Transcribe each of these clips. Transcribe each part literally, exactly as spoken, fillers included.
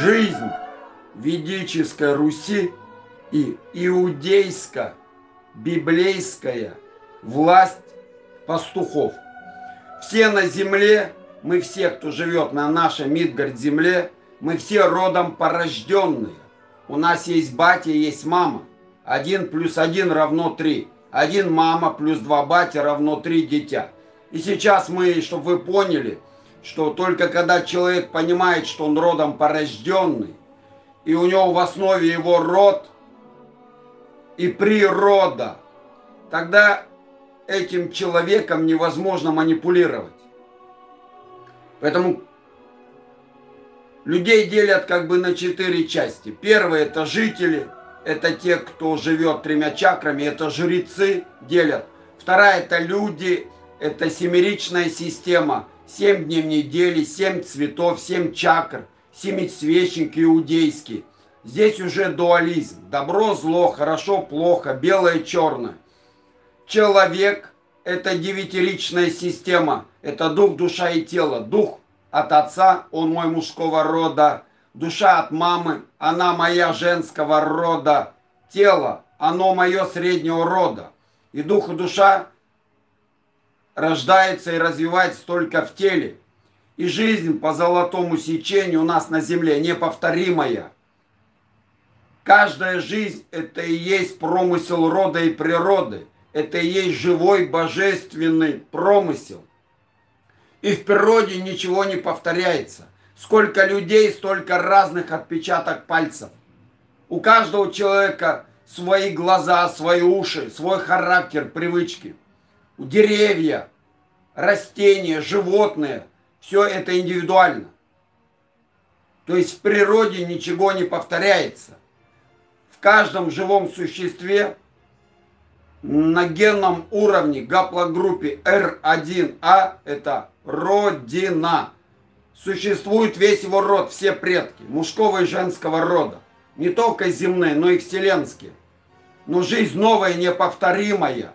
жизнь ведической Руси и иудейско-библейская власть пастухов. Все на земле, мы все, кто живет на нашей Мидгард-земле, мы все родом порожденные. У нас есть батя, есть мама. Один плюс один равно три. Один мама плюс два батя равно три дитя. И сейчас мы, чтобы вы поняли, что только когда человек понимает, что он родом порожденный, и у него в основе его род и природа, тогда этим человеком невозможно манипулировать. Поэтому людей делят как бы на четыре части. Первые — это жители, это те, кто живет тремя чакрами, это жрецы делят. Вторая — это люди, это семеричная система. Семь дней в неделю, семь цветов, семь чакр, семисвечник иудейский. Здесь уже дуализм. Добро, зло, хорошо, плохо, белое, черное. Человек — это девятиричная система. Это дух, душа и тело. Дух от отца, он мой мужского рода. Душа от мамы, она моя женского рода. Тело, оно мое среднего рода. И дух и душа рождается и развивается только в теле. И жизнь по золотому сечению у нас на земле неповторимая. Каждая жизнь — это и есть промысел рода и природы. Это и есть живой божественный промысел. И в природе ничего не повторяется. Сколько людей, столько разных отпечаток пальцев. У каждого человека свои глаза, свои уши, свой характер, привычки. Деревья, растения, животные, все это индивидуально. То есть в природе ничего не повторяется. В каждом живом существе на генном уровне гаплогруппе эр один а это родина. Существует весь его род, все предки, мужского и женского рода. Не только земные, но и вселенские. Но жизнь новая, неповторимая.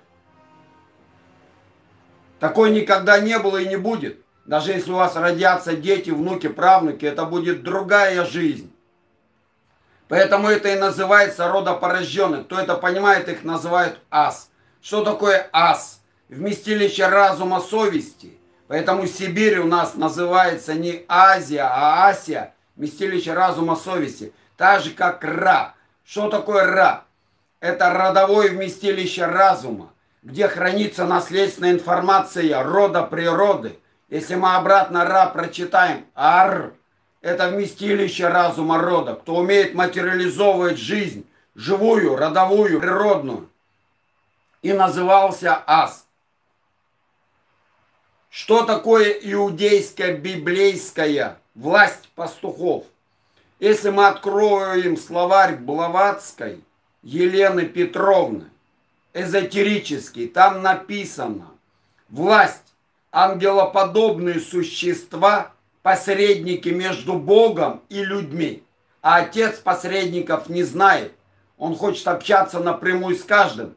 Такой никогда не было и не будет. Даже если у вас родятся дети, внуки, правнуки, это будет другая жизнь. Поэтому это и называется родопорожденный. Кто это понимает, их называют ас. Что такое ас? Вместилище разума, совести. Поэтому Сибирь у нас называется не Азия, а Асия. Вместилище разума, совести. Так же, как Ра. Что такое Ра? Это родовое вместилище разума, где хранится наследственная информация рода природы. Если мы обратно Ра прочитаем, Ар — это вместилище разума рода, кто умеет материализовывать жизнь, живую, родовую, природную. И назывался Ас. Что такое иудейская, библейская власть пастухов? Если мы откроем словарь Блаватской Елены Петровны, эзотерический, там написано: власть, ангелоподобные существа, посредники между Богом и людьми. А Отец посредников не знает. Он хочет общаться напрямую с каждым.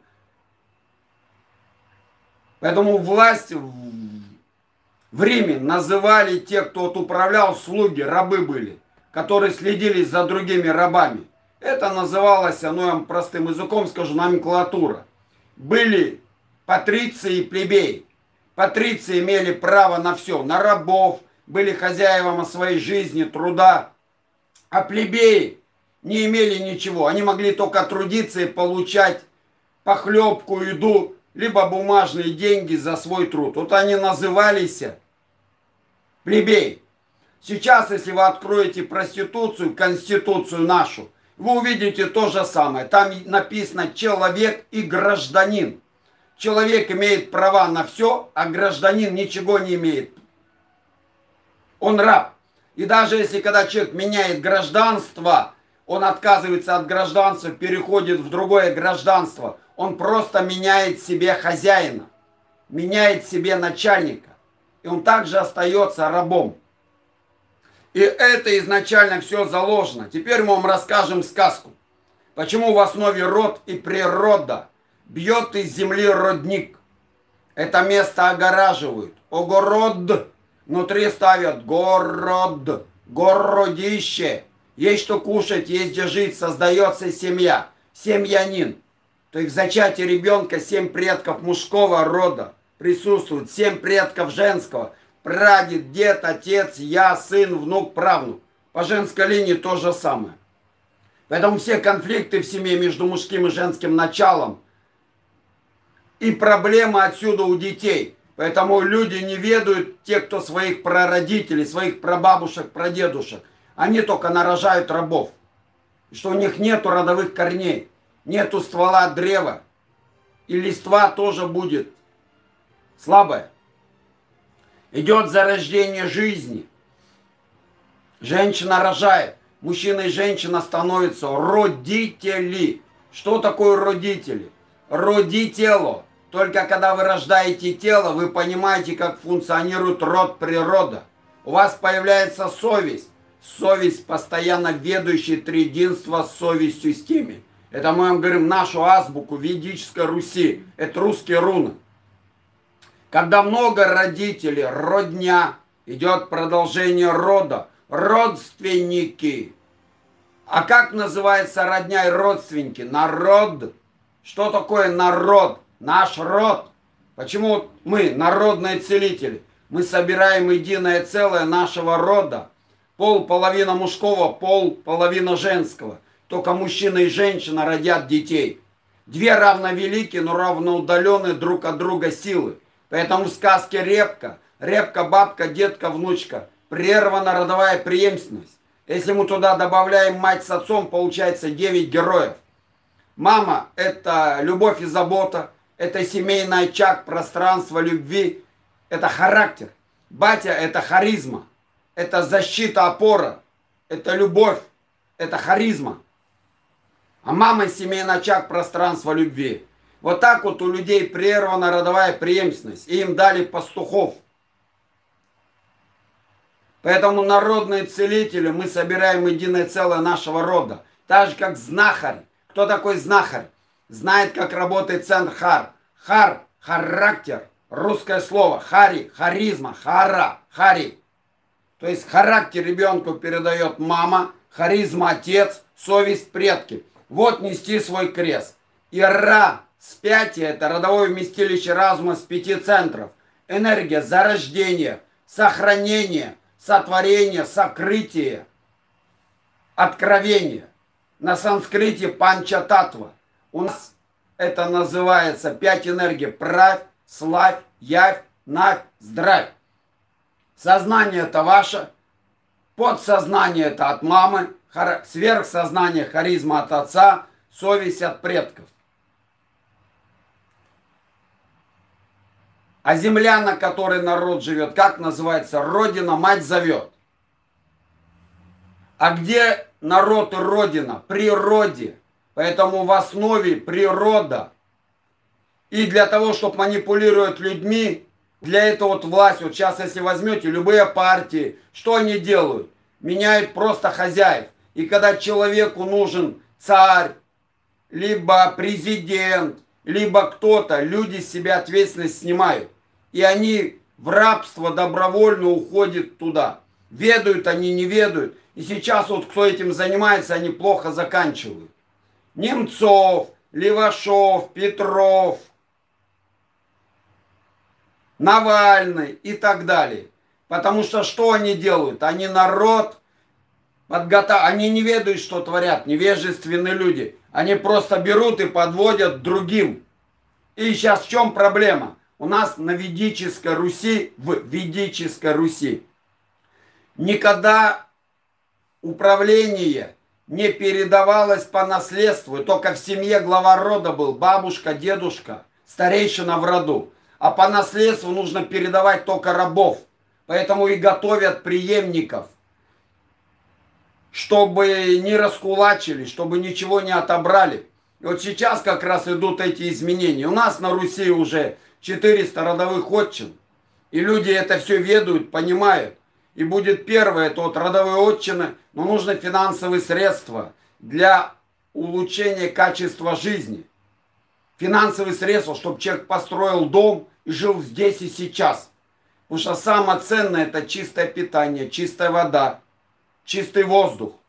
Поэтому власть в Риме называли те, кто вот управлял, слуги, рабы были, которые следили за другими рабами. Это называлось, ну я вам простым языком скажу, номенклатура. Были патриции и плебеи. Патриции имели право на все, на рабов, были хозяевами своей жизни, труда. А плебеи не имели ничего. Они могли только трудиться и получать похлебку, еду, либо бумажные деньги за свой труд. Вот они назывались плебеи. Сейчас, если вы откроете проституцию, конституцию нашу, вы увидите то же самое. Там написано человек и гражданин. Человек имеет права на все, а гражданин ничего не имеет. Он раб. И даже если когда человек меняет гражданство, он отказывается от гражданства, переходит в другое гражданство, он просто меняет себе хозяина, меняет себе начальника. И он также остается рабом. И это изначально все заложено. Теперь мы вам расскажем сказку. Почему в основе род и природа. Бьет из земли родник. Это место огораживают. Огород. Внутри ставят город. Городище. Есть что кушать, есть где жить, создается семья, семьянин. То есть в зачатии ребенка семь предков мужского рода присутствует, семь предков женского. Прадед, дед, отец, я, сын, внук, правнук. По женской линии то же самое. Поэтому все конфликты в семье между мужским и женским началом и проблемы отсюда у детей. Поэтому люди не ведают, те, кто своих прародителей, своих прабабушек, прадедушек, они только нарожают рабов. Что у них нету родовых корней, нету ствола древа. И листва тоже будет слабая. Идет зарождение жизни. Женщина рожает. Мужчина и женщина становятся родители. Что такое родители? Роди тело. Только когда вы рождаете тело, вы понимаете, как функционирует род, природа. У вас появляется совесть. Совесть, постоянно ведущая триединство с совестью с теми. Это мы вам говорим нашу азбуку ведической Руси. Это русские руны. Когда много родителей, родня, идет продолжение рода. Родственники. А как называется родня и родственники? Народ. Что такое народ? Наш род. Почему мы, народные целители? Мы собираем единое целое нашего рода. Пол половина мужского, пол половина женского. Только мужчина и женщина родят детей. Две равновеликие, но равноудаленные друг от друга силы. Поэтому в сказке Репка, Репка, бабка, детка, внучка, прервана родовая преемственность. Если мы туда добавляем мать с отцом, получается девять героев. Мама – это любовь и забота, это семейный очаг, пространство любви, это характер. Батя – это харизма, это защита, опора, это любовь, это харизма. А мама – семейный очаг, пространство любви. Вот так вот у людей прервана родовая преемственность. И им дали пастухов. Поэтому народные целители, мы собираем единое целое нашего рода. Так же, как знахарь. Кто такой знахарь? Знает, как работает центр хар. Хар – характер. Русское слово. Хари – харизма. Хара – хари. То есть характер ребенку передает мама, харизма – отец, совесть – предки. Вот нести свой крест. И ра – спятие – это родовое вместилище разума с пяти центров. Энергия зарождения, сохранения, сотворение, сокрытие, откровение. На санскрите панчататва. У нас это называется пять энергий. Правь, славь, явь, навь, здравь. Сознание это ваше. Подсознание это от мамы. Сверхсознание, харизма от отца. Совесть от предков. А земля, на которой народ живет, как называется? Родина, мать зовет. А где народ и родина? Природе. Поэтому в основе природа. И для того, чтобы манипулировать людьми, для этого вот власть, вот сейчас если возьмете любые партии, что они делают? Меняют просто хозяев. И когда человеку нужен царь, либо президент, либо кто-то, люди с себя ответственность снимают. И они в рабство добровольно уходят туда. Ведают они, не ведают. И сейчас вот кто этим занимается, они плохо заканчивают. Немцов, Левашов, Петров, Навальный и так далее. Потому что что они делают? Они народ подготавливают. Они не ведают, что творят. Невежественные люди. Они просто берут и подводят другим. И сейчас в чем проблема? У нас на ведической Руси, в ведической Руси, никогда управление не передавалось по наследству. Только в семье глава рода был, бабушка, дедушка, старейшина в роду. А по наследству нужно передавать только рабов. Поэтому и готовят преемников, чтобы не раскулачили, чтобы ничего не отобрали. И вот сейчас как раз идут эти изменения. У нас на Руси уже четыреста родовых отчин. И люди это все ведают, понимают. И будет первое, это вот родовые отчины, но нужны финансовые средства для улучшения качества жизни. Финансовые средства, чтобы человек построил дом и жил здесь и сейчас. Потому что самое ценное это чистое питание, чистая вода, чистый воздух.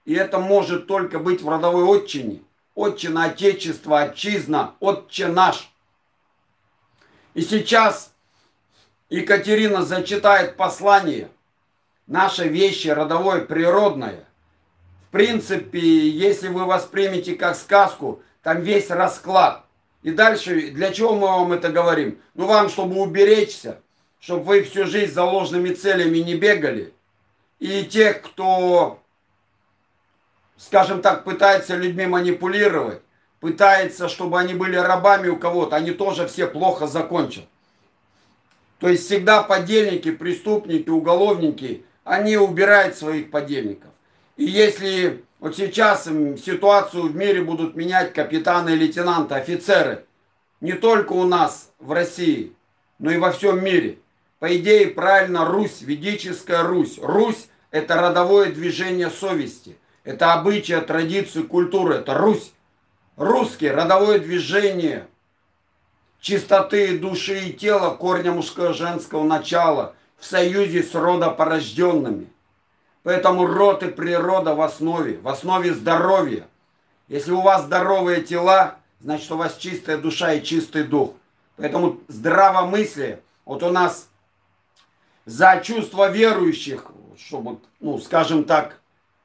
И это может только быть в родовой отчине. Отчина, отечество, отчизна, отче наш. И сейчас Екатерина зачитает послание. Наше вещи родовое, природное. В принципе, если вы воспримете как сказку, там весь расклад. И дальше, для чего мы вам это говорим? Ну, вам, чтобы уберечься, чтобы вы всю жизнь за ложными целями не бегали. И тех, кто, скажем так, пытается людьми манипулировать, пытается, чтобы они были рабами у кого-то, они тоже все плохо закончат. То есть всегда подельники, преступники, уголовники, они убирают своих подельников. И если вот сейчас ситуацию в мире будут менять капитаны, лейтенанты, офицеры, не только у нас в России, но и во всем мире. По идее, правильно, Русь, ведическая Русь. Русь – это родовое движение совести. Это обычаи, традиции, культура. Это Русь. Русский – родовое движение чистоты души и тела, корня мужского и женского начала в союзе с родопорожденными. Поэтому род и природа в основе, в основе здоровья. Если у вас здоровые тела, значит у вас чистая душа и чистый дух. Поэтому здравомыслие, вот у нас за чувства верующих, чтобы, ну, скажем так,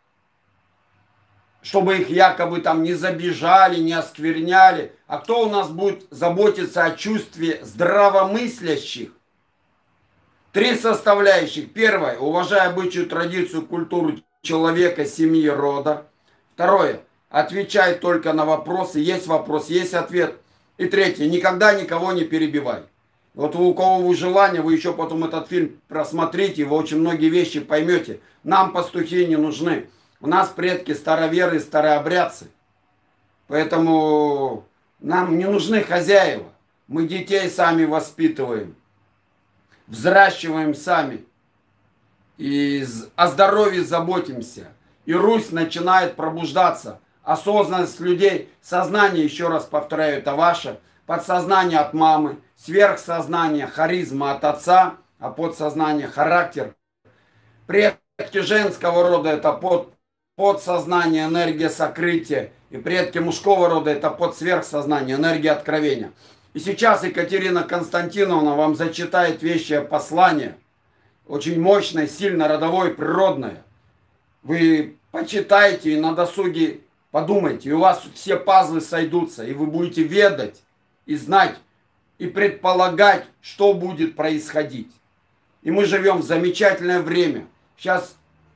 чтобы их якобы там не забежали, не оскверняли. А кто у нас будет заботиться о чувстве здравомыслящих? Три составляющих. Первое. Уважай обычаю, традицию, культуру человека, семьи, рода. Второе. Отвечай только на вопросы. Есть вопрос, есть ответ. И третье. Никогда никого не перебивай. Вот у кого вы желание, вы еще потом этот фильм просмотрите, вы очень многие вещи поймете. Нам пастухи не нужны. У нас предки староверы, старообрядцы. Поэтому нам не нужны хозяева. Мы детей сами воспитываем. Взращиваем сами. И о здоровье заботимся. И Русь начинает пробуждаться. Осознанность людей, сознание, еще раз повторяю, это ваше. Подсознание от мамы, сверхсознание, харизма от отца, а подсознание, характер. Предки женского рода это под, подсознание, энергия сокрытия. И предки мужского рода это под сверхсознание, энергия откровения. И сейчас Екатерина Константиновна вам зачитает вещее послание. Очень мощное, сильно родовое, природное. Вы почитайте и на досуге подумайте. И у вас все пазлы сойдутся. И вы будете ведать и знать, и предполагать, что будет происходить. И мы живем в замечательное время. Сейчас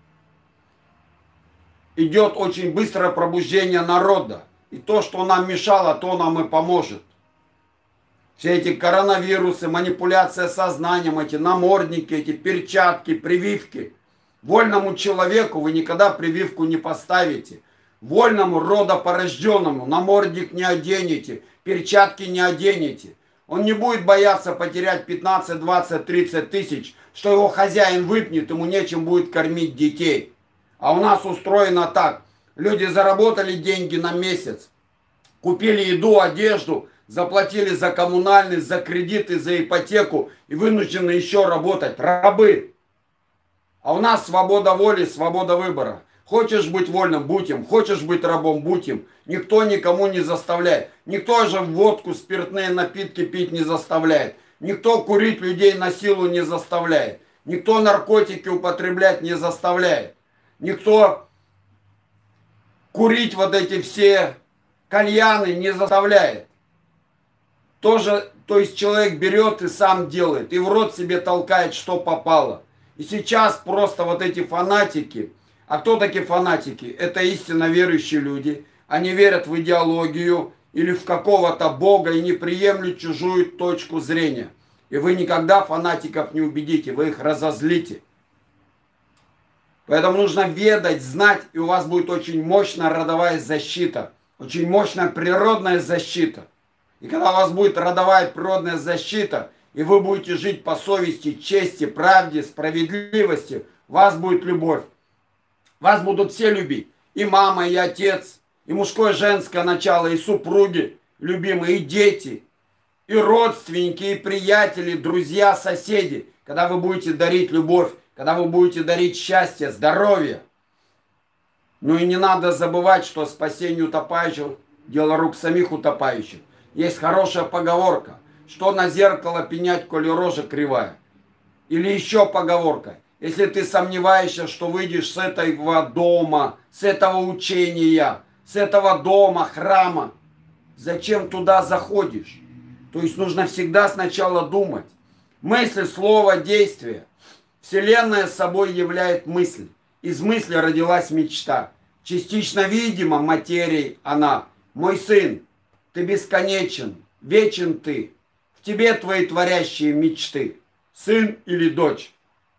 идет очень быстрое пробуждение народа. И то, что нам мешало, то нам и поможет. Все эти коронавирусы, манипуляция сознанием, эти намордники, эти перчатки, прививки. Вольному человеку вы никогда прививку не поставите. Вольному родопорожденному намордник не оденете, перчатки не оденете. Он не будет бояться потерять пятнадцать, двадцать, тридцать тысяч, что его хозяин выпнет, ему нечем будет кормить детей. А у нас устроено так. Люди заработали деньги на месяц, купили еду, одежду, заплатили за коммунальность, за кредиты, за ипотеку и вынуждены еще работать. Рабы. А у нас свобода воли, свобода выбора. Хочешь быть вольным, будь им. Хочешь быть рабом, будь им. Никто никому не заставляет. Никто же водку, спиртные напитки пить не заставляет. Никто курить людей на силу не заставляет. Никто наркотики употреблять не заставляет. Никто курить вот эти все кальяны не заставляет. Тоже, то есть человек берет и сам делает. И в рот себе толкает, что попало. И сейчас просто вот эти фанатики. А кто такие фанатики? Это истинно верующие люди. Они верят в идеологию или в какого-то бога и не приемлют чужую точку зрения. И вы никогда фанатиков не убедите, вы их разозлите. Поэтому нужно ведать, знать, и у вас будет очень мощная родовая защита. Очень мощная природная защита. И когда у вас будет родовая природная защита, и вы будете жить по совести, чести, правде, справедливости, у вас будет любовь. Вас будут все любить. И мама, и отец, и мужское, и женское начало, и супруги любимые, и дети, и родственники, и приятели, друзья, соседи. Когда вы будете дарить любовь, когда вы будете дарить счастье, здоровье. Но и не надо забывать, что спасение утопающих – дело рук самих утопающих. Есть хорошая поговорка, что на зеркало пенять, коли рожа кривая. Или еще поговорка, если ты сомневаешься, что выйдешь с этого дома, с этого учения, с этого дома, храма, зачем туда заходишь? То есть нужно всегда сначала думать. Мысль, слово, действие. Вселенная собой являет мысль. Из мысли родилась мечта. Частично видима материей она. Мой сын, ты бесконечен, вечен ты. В тебе твои творящие мечты. Сын или дочь.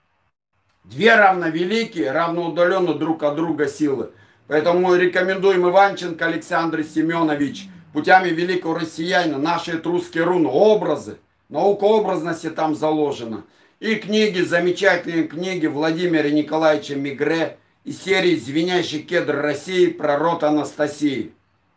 Две равновеликие, равноудаленно друг от друга силы. Поэтому рекомендуем Иванченко Александр Семенович путями великого россиянина, наши русские руны, образы. Наука образности там заложена. И книги, замечательные книги Владимира Николаевича Мегре из серии «Звенящий кедр России» про род Анастасии.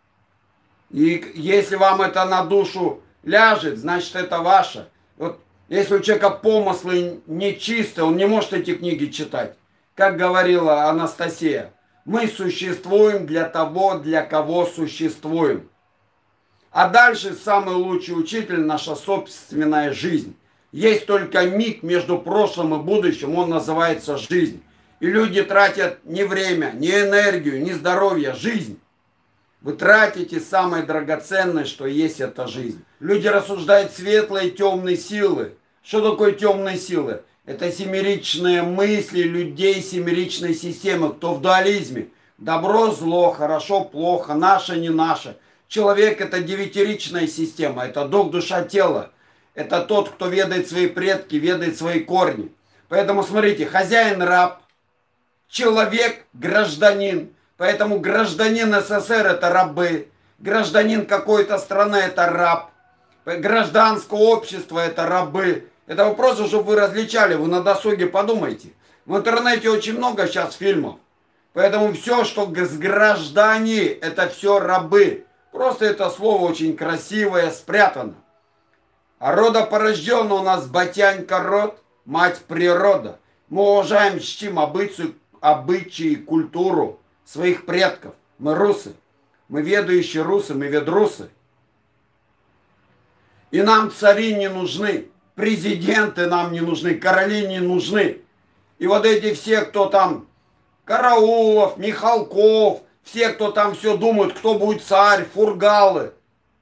И если вам это на душу ляжет, значит это ваше. Вот если у человека помыслы нечистые, он не может эти книги читать. Как говорила Анастасия, мы существуем для того, для кого существуем. А дальше самый лучший учитель – наша собственная жизнь. Есть только миг между прошлым и будущим, он называется жизнь. И люди тратят не время, не энергию, не здоровье, жизнь. Вы тратите самое драгоценное, что есть, это жизнь. Люди рассуждают светлые и темные силы. Что такое темные силы? Это семеричные мысли людей семеричной системы. Кто в дуализме? Добро, зло, хорошо, плохо, наше, не наше. Человек – это девятиричная система, это дух, душа, тело. Это тот, кто ведает свои предки, ведает свои корни. Поэтому смотрите, хозяин – раб, человек – гражданин. Поэтому гражданин СССР – это рабы, гражданин какой-то страны – это раб, гражданское общество – это рабы. Это вопрос, чтобы вы различали, вы на досуге подумайте. В интернете очень много сейчас фильмов. Поэтому все, что с граждане, это все рабы. Просто это слово очень красивое, спрятано. А родопорожденный у нас батянька род, мать природа. Мы уважаем, чтим обычаи, обычаи, культуру своих предков. Мы русы. Мы ведающие русы, мы ведрусы. И нам цари не нужны. Президенты нам не нужны, короли не нужны. И вот эти все, кто там, Караулов, Михалков, все, кто там все думают, кто будет царь, фургалы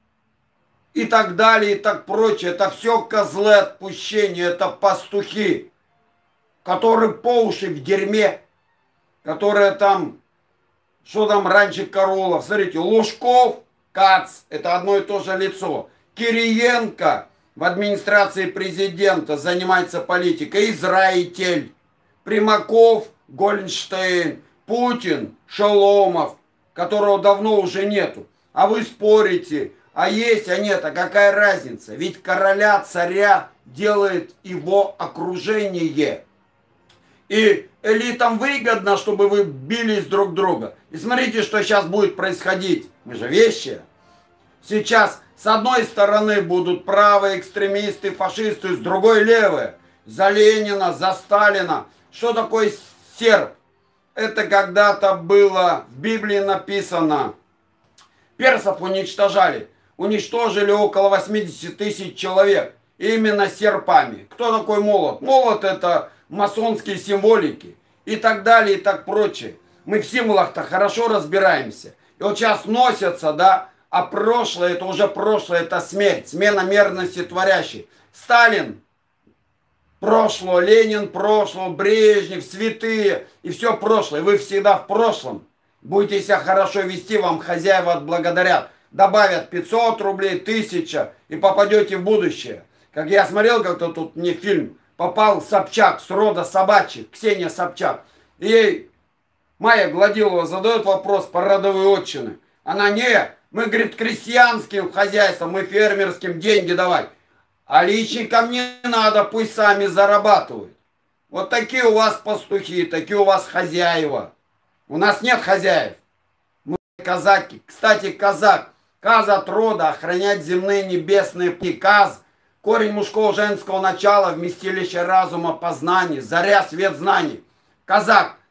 и так далее, и так прочее, это все козлы отпущения, это пастухи, которые по уши в дерьме, которые там, что там раньше Караулов, смотрите, Лужков, Кац, это одно и то же лицо, Кириенко в администрации президента занимается политикой, Израиль, Примаков, Гольдштейн, Путин, Шеломов, которого давно уже нету. А вы спорите, а есть, а нет, а какая разница? Ведь короля, царя делает его окружение. И элитам выгодно, чтобы вы бились друг друга. И смотрите, что сейчас будет происходить. Мы же вещи. Сейчас с одной стороны будут правые экстремисты, фашисты, с другой левые. За Ленина, за Сталина. Что такое серб? Это когда-то было, в Библии написано, персов уничтожали. Уничтожили около восьмидесяти тысяч человек. Именно серпами. Кто такой молот? Молот это масонские символики. И так далее, и так прочее. Мы в символах-то хорошо разбираемся. И вот сейчас носятся, да, а прошлое, это уже прошлое, это смерть. Смена мерности творящей. Сталин. Прошлое, Ленин прошлое, Брежнев, святые и все прошлое. Вы всегда в прошлом. Будете себя хорошо вести, вам хозяева отблагодарят. Добавят пятьсот рублей, тысяча и попадете в будущее. Как я смотрел как-то тут мне фильм, попал Собчак с рода собачьих, Ксения Собчак. И ей Майя Гладилова задает вопрос по родовой отчины. Она не, мы, говорит, крестьянским хозяйством, мы фермерским деньги давать. А личникам не надо, пусть сами зарабатывают. Вот такие у вас пастухи, такие у вас хозяева. У нас нет хозяев. Мы казаки. Кстати, казак. Каз от рода, охранять земные небесные пути. Каз, корень мужского женского начала, вместилище разума познаний, заря свет знаний. Казак,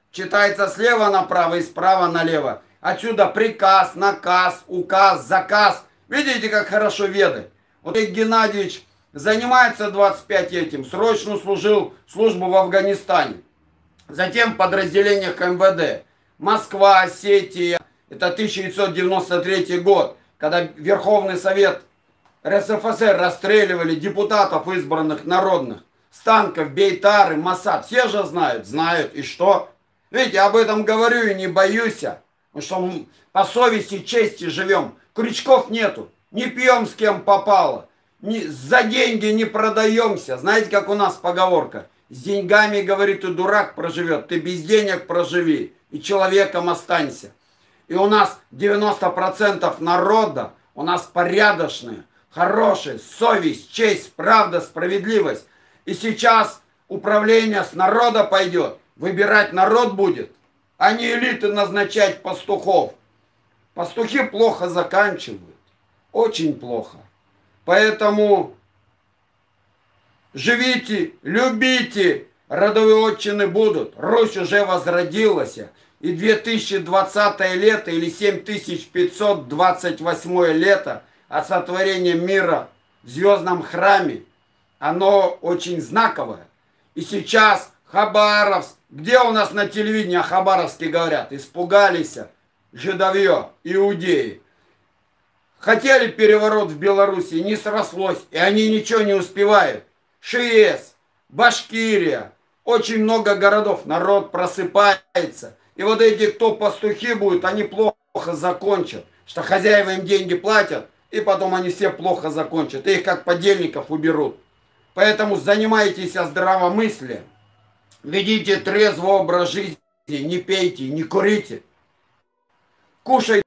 Читается слева направо и справа налево. Отсюда приказ, наказ, указ, заказ. Видите, как хорошо веды? Вот Олег Геннадьевич занимается двадцать пять этим. Срочно служил службу в Афганистане. Затем в подразделениях эм вэ дэ. Москва, Осетия. Это тысяча девятьсот девяносто третий год, когда Верховный Совет эр эс эф эс эр расстреливали депутатов избранных народных. Станков, Бейтары, Масад. Все же знают. Знают. И что? Видите, об этом говорю и не боюсь. Потому что мы по совести и чести живем. Крючков нету. Не пьем с кем попало. Не, за деньги не продаемся. Знаете, как у нас поговорка? С деньгами, говорит, и дурак проживет. Ты без денег проживи. И человеком останься. И у нас девяносто процентов народа, у нас порядочные, хорошие, совесть, честь, правда, справедливость. И сейчас управление с народа пойдет. Выбирать народ будет, а не элиты назначать пастухов. Пастухи плохо заканчивают. Очень плохо. Поэтому живите, любите. Родовые отчины будут. Русь уже возродилась. И две тысячи двадцатое лето или семь тысяч пятьсот двадцать восьмое лето от сотворения мира в звездном храме, оно очень знаковое. И сейчас Хабаровск, где у нас на телевидении о Хабаровске говорят? Испугались жидовье, иудеи. Хотели переворот в Беларуси, не срослось, и они ничего не успевают. ШИЭС, Башкирия, очень много городов, народ просыпается. И вот эти, кто пастухи будут, они плохо закончат. Что хозяева им деньги платят, и потом они все плохо закончат. И их как подельников уберут. Поэтому занимайтесь здравомыслием. Ведите трезвый образ жизни, не пейте, не курите. Кушайте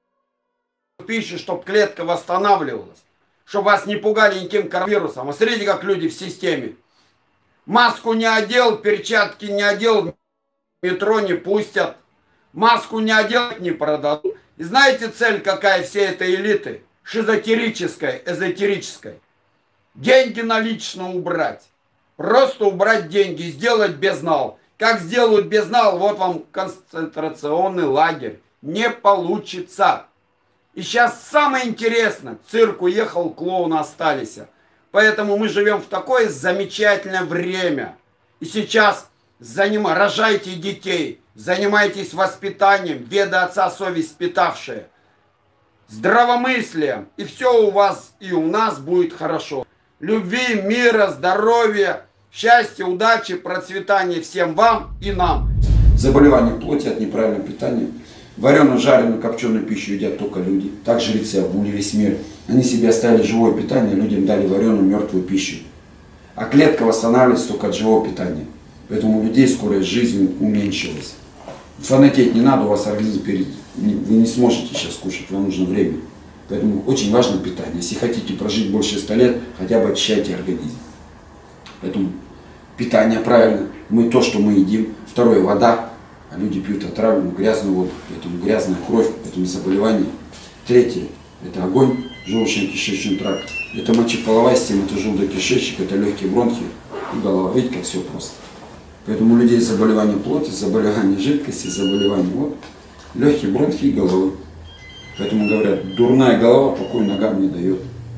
пищу, чтобы клетка восстанавливалась. Чтобы вас не пугали никаким коронавирусом. А смотрите, как люди в системе. Маску не одел, перчатки не одел, метро не пустят. Маску не одел, не продадут. И знаете цель какая всей этой элиты? Шизотерическая, эзотерическая. Деньги налично убрать. Просто убрать деньги, сделать безнал. Как сделают безнал, вот вам концентрационный лагерь. Не получится. И сейчас самое интересное. Цирк уехал, клоуны остались. Поэтому мы живем в такое замечательное время. И сейчас заним... рожайте детей. Занимайтесь воспитанием, веды отца совесть питавшие, здравомыслием, и все у вас и у нас будет хорошо. Любви, мира, здоровья, счастья, удачи, процветания всем вам и нам. Заболевания плоти от неправильного питания. Вареную, жареную, копченую пищу едят только люди. Так жрецы обули весь мир. Они себе оставили живое питание, людям дали вареную, мертвую пищу. А клетка восстанавливается только от живого питания. Поэтому у людей скорость жизни уменьшилась. Фанатеть не надо, у вас организм перед... Вы не сможете сейчас кушать, вам нужно время. Поэтому очень важно питание. Если хотите прожить больше ста лет, хотя бы очищайте организм. Поэтому питание правильно. Мы то, что мы едим. Второе, вода. А люди пьют отравленную, грязную воду. Поэтому грязная кровь, поэтому заболевания. Третье, это огонь, желудочно-кишечный тракт. Это мочеполовая система, это желудок-кишечник, это легкие бронхи и голова. Видите, как все просто. Поэтому у людей заболевания плоти, заболевания жидкости, заболевания вот, легкие бронхи и головы. Поэтому говорят, дурная голова покой ногам не дает.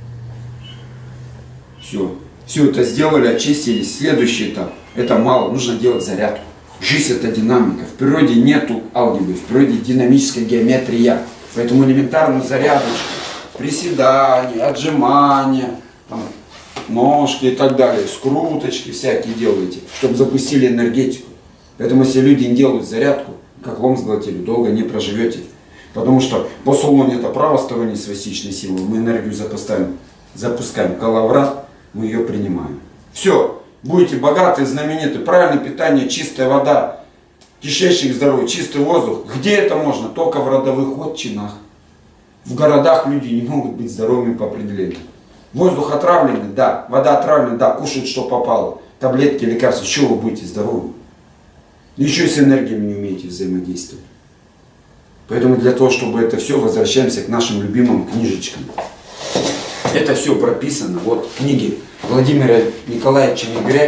Все. Все это сделали, очистили. Следующий этап. Это мало, нужно делать зарядку. Жизнь это динамика. В природе нету алгебры, в природе динамическая геометрия. Поэтому элементарную зарядочку, приседания, отжимания, там, ножки и так далее, скруточки всякие делаете, чтобы запустили энергетику. Поэтому если люди не делают зарядку, как лом сглотили, долго не проживете. Потому что по Солоне это правосторонней свастичной силы, мы энергию запускаем, запускаем коловрат, мы ее принимаем. Все, будете богаты, знамениты, правильное питание, чистая вода, кишечник здоровый, чистый воздух. Где это можно? Только в родовых отчинах. В городах люди не могут быть здоровыми по определению. Воздух отравленный, да. Вода отравленная, да. Кушают, что попало. Таблетки, лекарства. С чего вы будете здоровы? Еще и с энергиями не умеете взаимодействовать. Поэтому для того, чтобы это все, возвращаемся к нашим любимым книжечкам. Это все прописано. Вот книги Владимира Николаевича Мегре.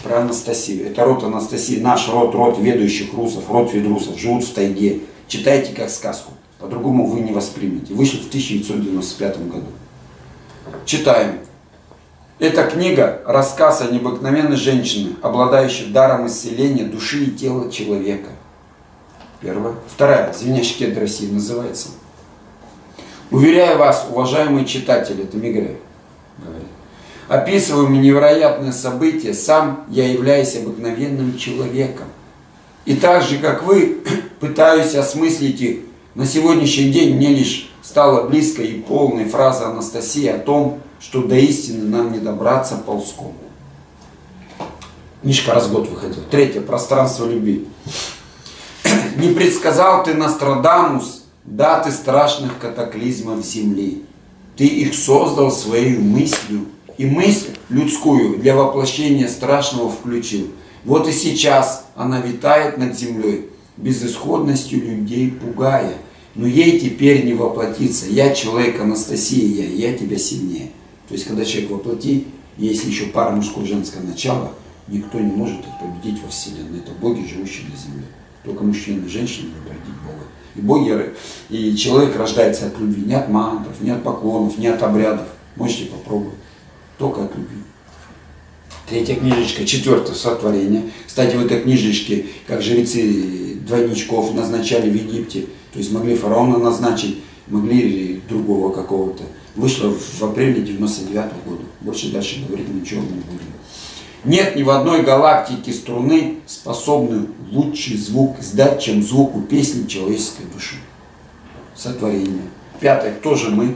про Анастасию. Это род Анастасии, наш род, род ведущих русов, род ведрусов, живут в тайге. Читайте как сказку, по-другому вы не воспримете. Вышли в тысяча девятьсот девяносто пятом году. Читаем. Эта книга – рассказ о необыкновенной женщине, обладающей даром исцеления души и тела человека. Первая. Вторая. «Звенящий кедр России» называется. Уверяю вас, уважаемые читатели, это Мигре говорит, описываемые невероятные события, сам я являюсь обыкновенным человеком. И так же, как вы, пытаюсь осмыслить их. На сегодняшний день мне лишь стала близкой и полной фраза Анастасии о том, что до истины нам не добраться ползком. Книжка раз в год выходила. Третье. «Пространство любви». Не предсказал ты, Нострадамус, даты страшных катаклизмов земли. Ты их создал своей мыслью, и мысль людскую для воплощения страшного включил. Вот и сейчас она витает над землей, безысходностью людей пугая. Но ей теперь не воплотиться. Я человек, Анастасия, я, я тебя сильнее. То есть, когда человек воплоти, если еще пара мужского и женского начала, никто не может их победить во Вселенной. Это боги, живущие на земле. Только мужчина и женщина могут победить Бога. И боги, и человек рождается от любви, не от мантров, не от поклонов, не от обрядов. Можете попробовать. Только от любви. Третья книжечка, четвертое сотворение. Кстати, в этой книжечке, как жрецы двойничков назначали в Египте, то есть могли фараона назначить, могли другого какого-то. Вышло в апреле девяносто девятого года. Больше дальше говорить ничего не будем. Нет ни в одной галактике струны, способной лучший звук издать, чем звуку песни человеческой души. Сотворение. Пятое. Кто же мы?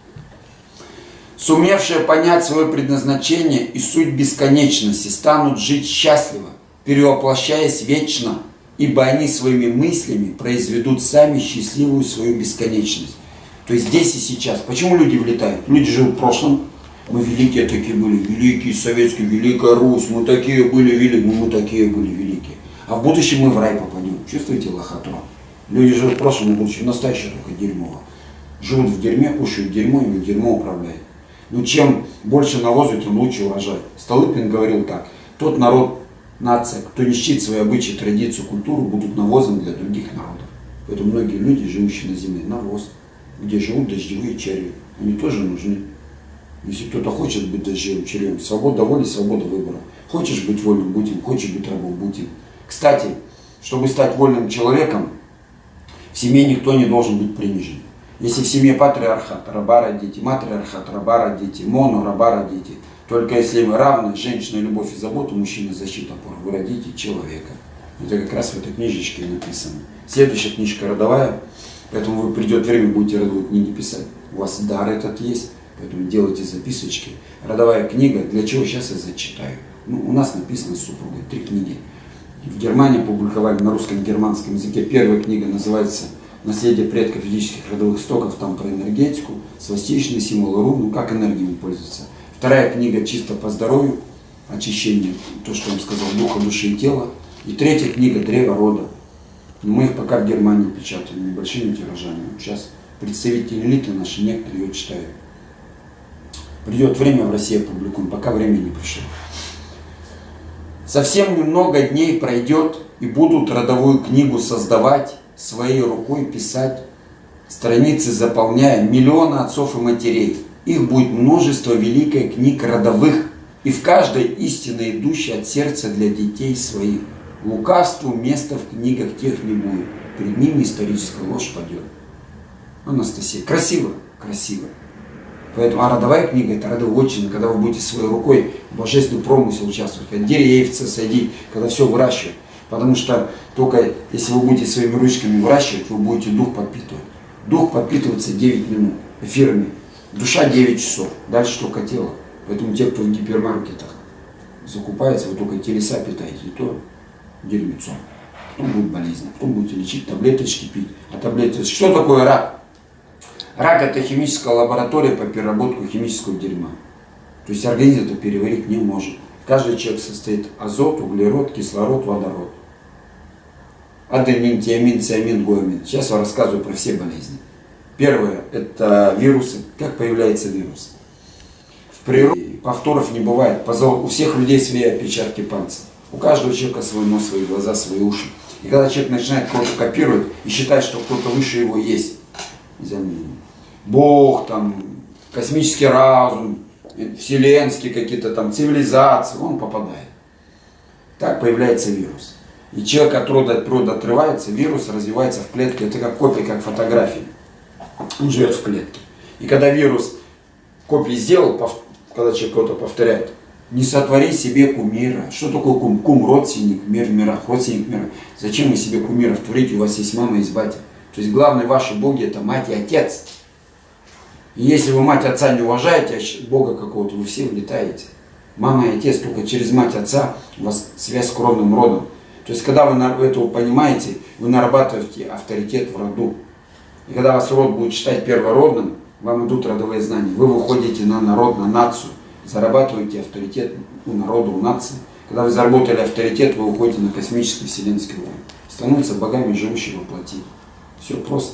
Сумевшие понять свое предназначение и суть бесконечности, станут жить счастливо, перевоплощаясь вечно, ибо они своими мыслями произведут сами счастливую свою бесконечность. То есть здесь и сейчас. Почему люди влетают? Люди живут в прошлом. Мы великие такие были, великие советские, великая Русь, мы такие были великие, ну мы такие были великие. А в будущем мы в рай попадем. Чувствуете лохоту? Люди живут в прошлом и в будущем, настоящее только дерьмо. Живут в дерьме, кушают дерьмо, и дерьмо управляет. Но чем больше навозу, тем лучше урожай. Столыпин говорил так: тот народ, нация, кто не чтит свои обычаи, традицию, культуру, будут навозом для других народов. Поэтому многие люди, живущие на земле, навоз, где живут дождевые черви, они тоже нужны. Если кто-то хочет быть дождевым червем, свобода воли, свобода выбора. Хочешь быть вольным, будь им, хочешь быть рабом, будь им. Кстати, чтобы стать вольным человеком, в семье никто не должен быть принижен. Если в семье патриархат, раба родите, матриархат, раба родите, моно, раба родите. Только если вы равны, женщина, любовь и забота, мужчина, защита, опора, вы родите человека. Это как раз в этой книжечке написано. Следующая книжка родовая, поэтому вы придет время, будете родовые книги писать. У вас дар этот есть, поэтому делайте записочки. Родовая книга, для чего сейчас я зачитаю. Ну, у нас написано с супругой три книги. В Германии публиковали на русском и германском языке. Первая книга называется «Наследие предков физических родовых стоков», там про энергетику, свастичные символы рун, ну как энергиями пользоваться. Вторая книга чисто по здоровью, очищение, то, что я вам сказал, духа, души и тела. И третья книга «Древо рода». Но мы их пока в Германии печатаем небольшими тиражами. Сейчас представители элиты наши некоторые ее читают. Придет время, в России опубликуем, пока время не пришло. Совсем немного дней пройдет, и будут родовую книгу создавать, своей рукой писать, страницы заполняя миллионы отцов и матерей. Их будет множество великих книг родовых, и в каждой истинно идущей от сердца для детей своих. Лукавству места в книгах тех не будет, перед ними историческая ложь падет. Анастасия, красиво, красиво. Поэтому, а родовая книга — это родовая отчина, когда вы будете своей рукой в божественный промысел участвовать, как деревце садить, когда все выращивать. Потому что только если вы будете своими ручками выращивать, вы будете дух подпитывать. Дух подпитывается девять минут эфирами, душа девять часов, дальше только тело. Поэтому те, кто в гипермаркетах закупается, вы только телеса питаете, и то дерьмецо. Потом будет болезнь, потом будете лечить, таблеточки пить. А таблеточки, что такое рак? Рак — это химическая лаборатория по переработке химического дерьма. То есть организм это переварить не может. Каждый человек состоит азот, углерод, кислород, водород. Аденин, тиамин, циамин, гуамин. Сейчас я рассказываю про все болезни. Первое — это вирусы. Как появляется вирус? В природе повторов не бывает. У всех людей свои отпечатки пальцев. У каждого человека свой нос, свои глаза, свои уши. И когда человек начинает кого-то копировать и считает, что кто-то выше его есть, Бог, там, космический разум, вселенские какие-то там цивилизации, он попадает. Так появляется вирус. И человек от рода от рода отрывается, вирус развивается в клетке. Это как копия, как фотография. Он живет в клетке. И когда вирус копии сделал, когда человек кого-то повторяет, не сотвори себе кумира. Что такое кум? Кум, родственник, мир в мирах, родственник мира. Зачем вы себе кумиров творите? У вас есть мама, есть батя. То есть главные ваши боги это мать и отец. И если вы мать отца не уважаете, а Бога какого-то, вы все улетаете. Мама и отец, только через мать отца у вас связь с кровным родом. То есть когда вы этого понимаете, вы нарабатываете авторитет в роду. И когда вас род будет считать первородным, вам идут родовые знания. Вы выходите на народ, на нацию, зарабатываете авторитет у народа, у нации. Когда вы заработали авторитет, вы уходите на космический вселенский уровень. Становятся богами, живущими во плоти. Все просто.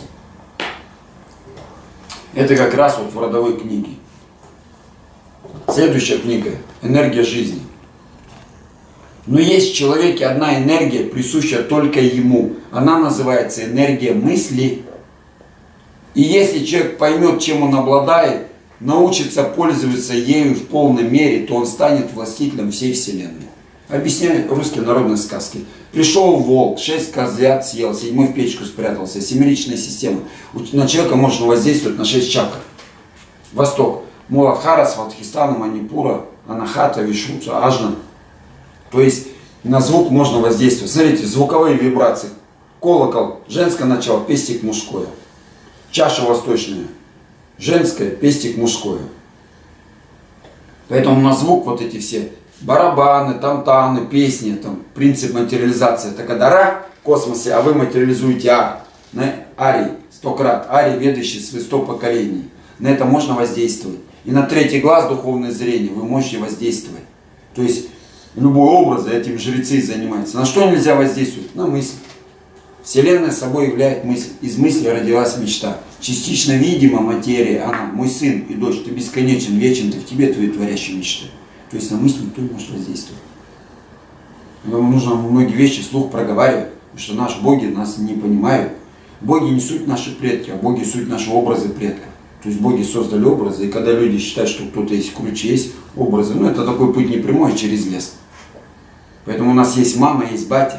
Это как раз вот в родовой книге. Следующая книга «Энергия жизни». Но есть в человеке одна энергия, присущая только ему. Она называется энергия мысли. И если человек поймет, чем он обладает, научится пользоваться ею в полной мере, то он станет властителем всей Вселенной. Объясняют русские народные сказки. Пришел волк, шесть козлят съел, седьмой в печку спрятался. Семеричная система. На человека можно воздействовать на шесть чакр. Восток. Муладхара, Сватхистана, Манипура, Анахата, Вишуца, Ажна. То есть на звук можно воздействовать. Смотрите, звуковые вибрации. Колокол, женское начало, пестик мужское. Чаша восточная, женское, пестик мужское. Поэтому на звук вот эти все барабаны, тамтаны, песни, там, принцип материализации. Это когда ра в космосе, а вы материализуете а. На арий, сто крат. Арий, ведущий свои сто поколений. На это можно воздействовать. И на третий глаз, духовное зрение, вы можете воздействовать. То есть любой образ, этим жрецы занимаются. На что нельзя воздействовать? На мысль. Вселенная собой являет мысль. Из мысли родилась мечта. Частично видима материя, она, мой сын и дочь, ты бесконечен, вечен, ты в тебе твои творящие мечты. То есть на мысль никто не может воздействовать. Нам нужно многие вещи вслух проговаривать, потому что наши боги нас не понимают. Боги не суть наши предки, а боги суть наши образы предков. То есть боги создали образы, и когда люди считают, что кто-то есть круче, есть образы, ну это такой путь не прямой, а через лес. Поэтому у нас есть мама, есть батя.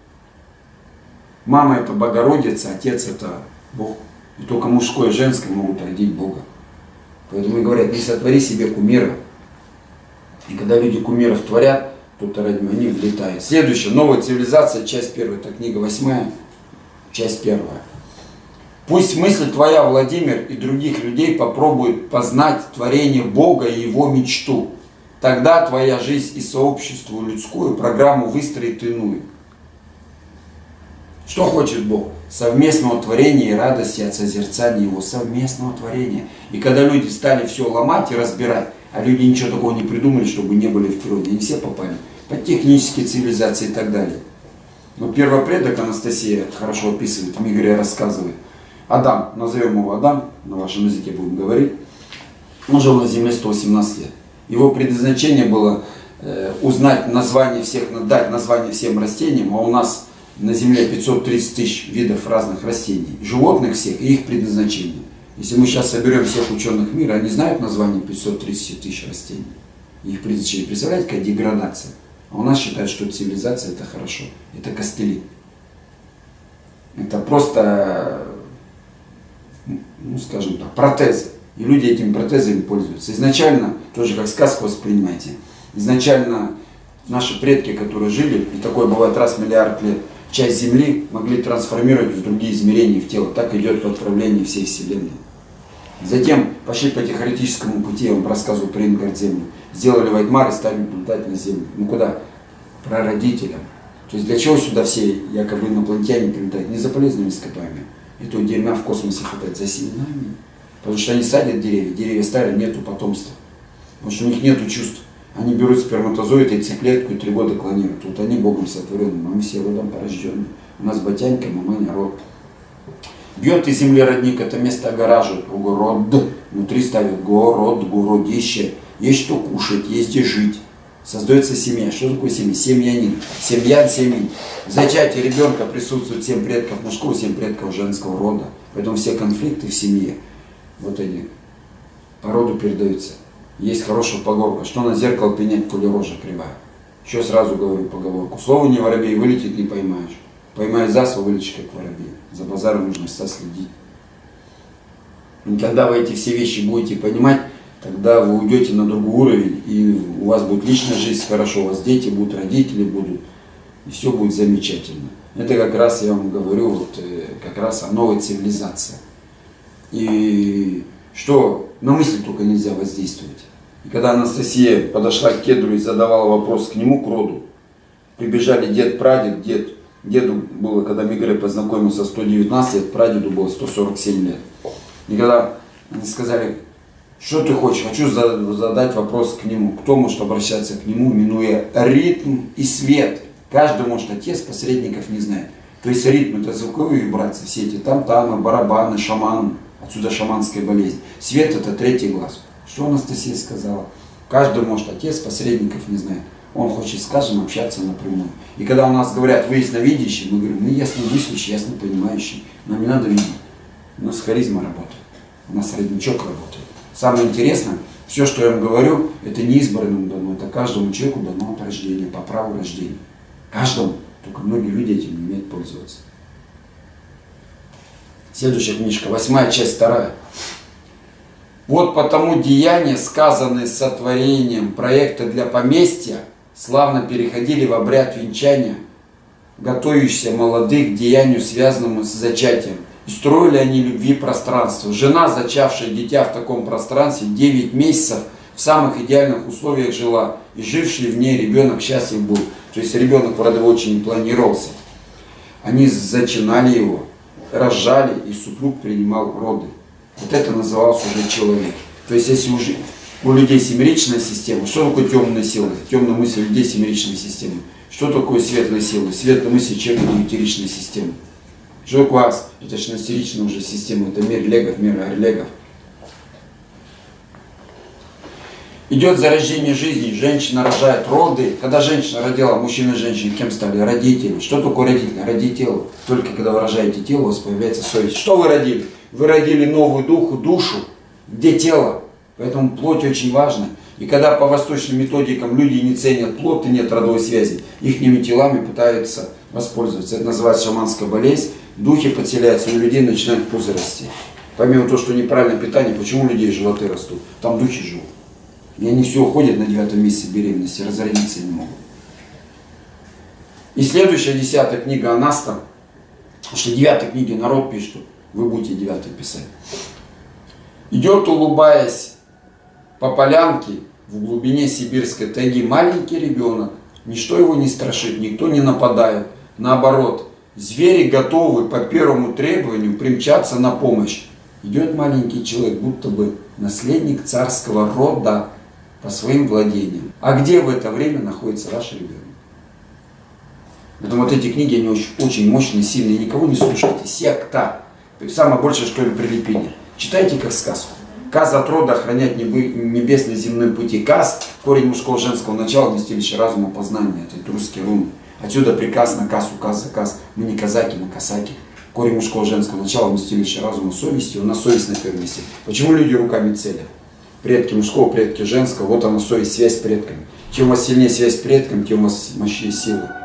Мама это Богородица, отец это Бог. И только мужское и женское могут родить Бога. Поэтому и говорят, не сотвори себе кумира. И когда люди кумиров творят, то-то ради они влетают. Следующее, новая цивилизация, часть первая, это книга восьмая, часть первая. Пусть мысль твоя, Владимир, и других людей попробуют познать творение Бога и его мечту. Тогда твоя жизнь и сообществу людскую программу выстроит иную. Что хочет Бог? Совместного творения и радости от созерцания Его. Совместного творения. И когда люди стали все ломать и разбирать, а люди ничего такого не придумали, чтобы не были в природе, они все попали под технические цивилизации и так далее. Но первопредок Анастасия хорошо описывает, в Мигре рассказывает. Адам, назовем его Адам, на вашем языке будем говорить, он жил на земле сто восемнадцать лет. Его предназначение было э, узнать название всех, дать название всем растениям, а у нас на земле пятьсот тридцать тысяч видов разных растений, животных всех и их предназначение. Если мы сейчас соберем всех ученых мира, они знают название пятьсот тридцать тысяч растений, их предназначение. Представляете, какая деградация? А у нас считают, что цивилизация это хорошо, это костыли. Это просто, ну скажем так, протезы. И люди этими протезами пользуются. Изначально, тоже как сказку воспринимайте, изначально наши предки, которые жили, и такое бывает раз в миллиард лет, часть Земли могли трансформировать в другие измерения, в тело. Так идет отправление всей Вселенной. Затем пошли по технологическому пути, я вам рассказывал про Ингар-Землю. Сделали Вайтмар и стали летать на Землю. Ну куда? Прародителям. То есть для чего сюда все якобы инопланетяне прилетают? Не за полезными ископаемыми. И то дерьма в космосе хватает за семенами. Потому что они садят деревья, деревья старые, нету потомства. Потому что у них нету чувств. Они берут сперматозоид, яйцеклетку и три года клонируют. Вот они Богом сотворены, мы все родом порожденные. У нас батянька, маманя, род. Бьет из земли родник, это место огораживает. Город. Внутри ставят город, городище. есть что кушать, есть где жить. Создается семья. Что такое семья? Семьянин. Семьян, семьин. В зачатии ребенка присутствует семь предков мужского, семь предков женского рода. Поэтому все конфликты в семье, вот они, по роду передаются. Есть хорошая поговорка, что на зеркало пенять, коли рожа кривая. Еще сразу говорю поговорку. Слово не воробей, вылетит не поймаешь. Поймаешь за слово, вылетишь как воробей. За базаром нужно следить. И когда вы эти все вещи будете понимать, тогда вы уйдете на другой уровень, и у вас будет личная жизнь хорошо, у вас дети будут, родители будут, и все будет замечательно. Это как раз, я вам говорю, вот, как раз о новой цивилизации. И что на мысль только нельзя воздействовать. И когда Анастасия подошла к кедру и задавала вопрос к нему, к роду, прибежали дед, прадед, дед. Деду было, когда Мигре познакомился, сто девятнадцать лет, прадеду было сто сорок семь лет. И когда они сказали, что ты хочешь, хочу задать вопрос к нему. Кто может обращаться к нему, минуя ритм и свет? Каждый может, отец посредников не знает. То есть ритм — это звуковые вибрации, все эти там-тамы, барабаны, шаман, отсюда шаманская болезнь. Свет — это третий глаз. Что Анастасия сказала? Каждый может, отец посредников не знает. Он хочет, скажем, общаться напрямую. И когда у нас говорят, вы ясновидящие, мы говорим, мы ясновидящие, ясно понимающие. Нам не надо видеть. У нас харизма работает, у нас родничок работает. Самое интересное, все, что я вам говорю, это не избранному дано, это каждому человеку дано от рождения, по праву рождения. Каждому. Только многие люди этим не умеют пользоваться. Следующая книжка, восьмая часть, вторая. Вот потому деяния, сказанные сотворением проекта для поместья, славно переходили в обряд венчания, готовящихся молодых к деянию, связанному с зачатием. И строили они любви пространство. Жена, зачавшая дитя в таком пространстве, девять месяцев в самых идеальных условиях жила, и живший в ней ребенок счастлив был. То есть ребенок в родовой очень не планировался. Они зачинали его, рожали, и супруг принимал роды. Вот это называлось уже человек. То есть если уже у людей семеричная система, что такое темная сила? Темная мысль у людей семеричная система. Что такое светлая сила? Светлая мысль человека девятиричная система. Что такое ас? Это шестнадцатиричная уже система, это мир легов, мир орлегов. Идет зарождение жизни, женщина рожает, роды. Когда женщина родила, мужчина и женщина кем стали? Родители. Что такое родители? Родить тело. Только когда вы рожаете тело, у вас появляется совесть. Что вы родили? Вы родили новую духу, душу. Где тело? Поэтому плоть очень важна. И когда по восточным методикам люди не ценят плоть и нет родовой связи, ихними телами пытаются воспользоваться. Это называется шаманская болезнь. Духи подселяются, у людей начинают пузы расти. Помимо того, что неправильное питание, почему у людей животы растут? Там духи живут. И они все уходят на девятом месяце беременности, разродиться не могут. И следующая, десятая книга Анаста, потому что девятой книге народ пишет, вы будете девятой писать. Идет, улыбаясь по полянке в глубине сибирской тайги маленький ребенок. Ничто его не страшит, никто не нападает. Наоборот, звери готовы по первому требованию примчаться на помощь. Идет маленький человек, будто бы наследник царского рода по своим владениям. А где в это время находится ваш ребенок? Поэтому вот эти книги, они очень, очень мощные, сильные. Никого не слушайте. Секта. Самое большее, что ли, прилепение. Читайте как сказку. Каз от рода охранять небесные земные пути. Каз, корень мужского женского начала, вместилище разума, познания. Это русские руны. Отсюда приказ, наказ, указ, заказ. Мы не казаки, мы косаки. Корень мужского женского начала, вместилище разума, совести. У нас совесть на первом месте. Почему люди руками целят? Предки мужского, предки женского. Вот она совесть, связь с предками. Чем у вас сильнее связь с предками, тем у вас мощнее сила.